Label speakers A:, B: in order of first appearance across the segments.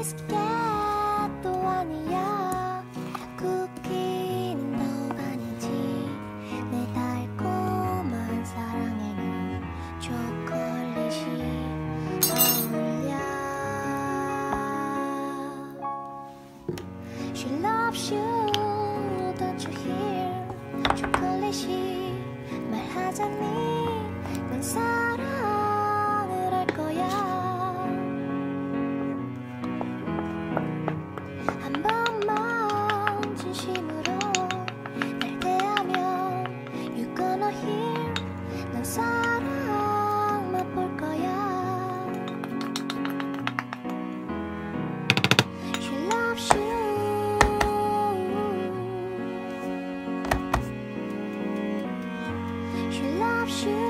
A: 비스켓도 아니야. 쿠키는 더욱 아니지. 내 달콤한 사랑에는 초콜릿이 어울려. She loves you, don't you hear? 초콜릿이 말하자니 난 사랑을 할 거야. 한 번만 진심으로 날 대하면 You gonna hear. 난 사랑 맛볼 거야. She loves you. She loves you.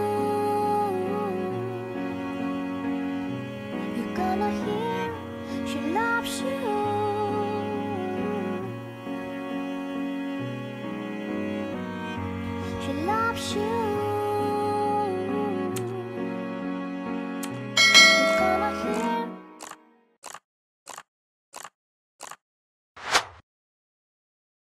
A: You're gonna hear. She loves you. She loves you.